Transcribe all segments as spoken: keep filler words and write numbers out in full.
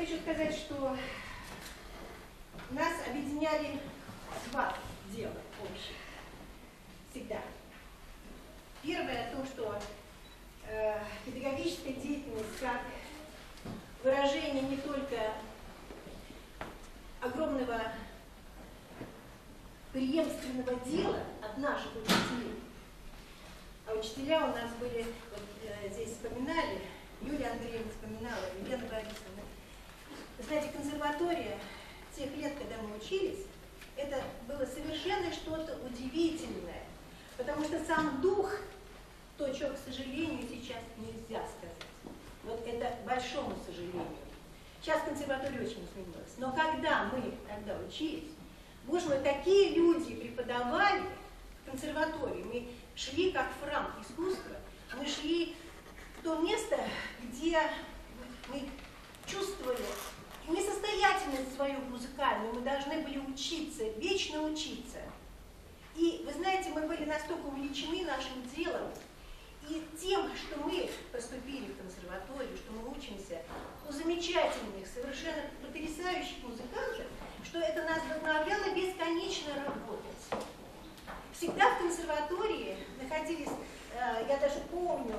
хочу сказать, что нас объединяли два дела общие. Всегда. Первое, то, что э, педагогическая деятельность как выражение не только огромного преемственного дела от наших учителей, а учителя у нас были, вот э, здесь вспоминали, Юлия Андреевна вспоминала, Елена Борисовна. Вы знаете, консерватория тех лет, когда мы учились, это было совершенно что-то удивительное, потому что сам дух, то, чего, к сожалению, сейчас нельзя сказать. Вот это к большому сожалению. Сейчас консерватория очень изменилась. Но когда мы тогда учились, боже мой, такие люди преподавали в консерватории. Мы шли как в храм искусства, мы шли в то место, где мы чувствовали несостоятельность свою музыкальную, мы должны были учиться, вечно учиться. И вы знаете, мы были настолько увлечены нашим делом и тем, что мы поступили в консерваторию, что мы учимся у замечательных, совершенно потрясающих музыкантов, что это нас вдохновляло бесконечно работать. Всегда в консерватории находились, я даже помню,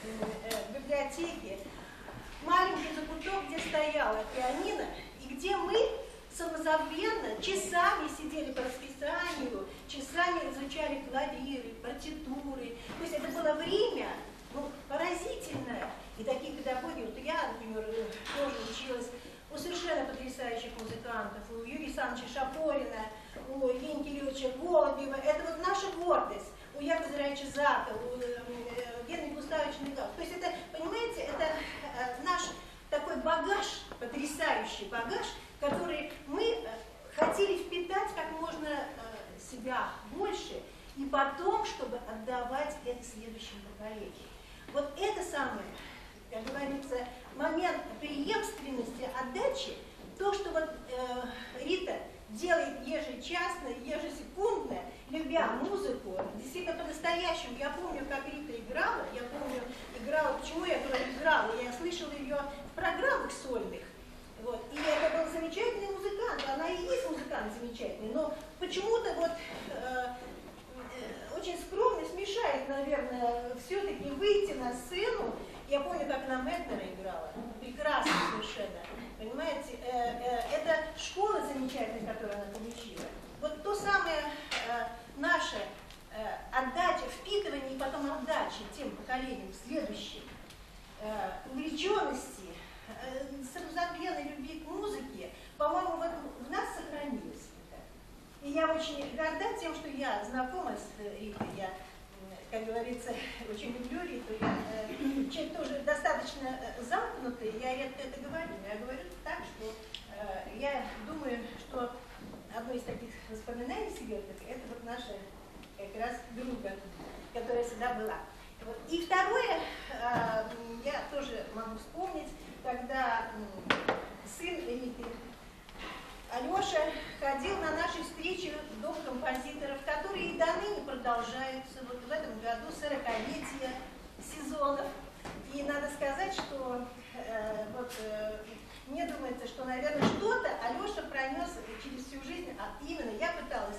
в библиотеке, маленький закуток, где стояла пианино, и где мы самозабвенно часами сидели по расписанию, часами изучали клавиры, партитуры. То есть это было время, ну, поразительное. И такие педагоги, вот я, например, тоже училась у совершенно потрясающих музыкантов, у Юрия Александровича Шапорина, у Евгения Кирилловича Голубева. Это вот наша гордость. У Якова Израилевича Зака, у Генрия Густавовича Мигала. То есть это, понимаете, это наш такой багаж, потрясающий багаж, который мы хотели впитать как можно себя больше, и потом, чтобы отдавать это следующим поколениям. Вот это самое, как говорится, момент преемственности, отдачи, то, что вот э, Рита делает ежечасно, ежесекундно, любя музыку, действительно по-настоящему. Я помню, как Рита играла, я помню, играла, почему я говорю играла, я слышала ее в программах сольных. Вот. И это был замечательный музыкант, она и есть музыкант замечательный, но почему-то вот э, э, очень скромность мешает, наверное, все-таки выйти на сцену. Я помню, как она Мэтнера играла, прекрасно совершенно, понимаете, э, э, это школа замечательная, которую она получила. Вот то самое э, наше э, отдача, впитывание и потом отдача тем поколениям следующим, э, увлеченности, самозабвенной любви к музыке, по-моему, вот в нас сохранилось это. И я очень горда тем, что я знакома с Ритой, я, как говорится, очень люблю Риту, я э, человек тоже достаточно замкнутый, я редко это говорю, но я говорю так, что э, я думаю, что одно из таких воспоминаний себе, это вот наша как раз друга, которая всегда была. Вот. И второе, э, я тоже могу вспомнить, когда сын Риты, Алеша, ходил на наши встречи в Дом композиторов, которые и до ныне продолжаются. Вот в этом году сорокалетие сезонов. И надо сказать, что э, вот, э, мне думается, что, наверное, что-то Алеша пронес через всю жизнь, а именно я пыталась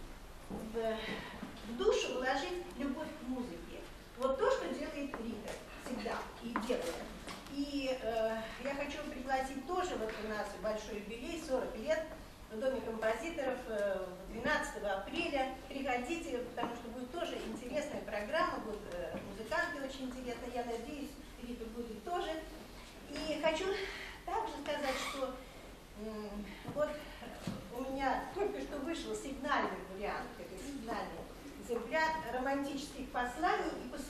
в, в душу вложить любовь к музыке. Вот то, что делает Рита всегда и делает. И э, я хочу пригласить тоже, вот у нас большой юбилей, сорок лет, в Доме композиторов э, двенадцатого апреля. Приходите, потому что будет тоже интересная программа, будут э, музыканты очень интересные, я надеюсь, Рита будет тоже. И хочу также сказать, что э, вот у меня только что вышел сигнальный вариант, это сигнальный экземпляр романтических посланий и посвящений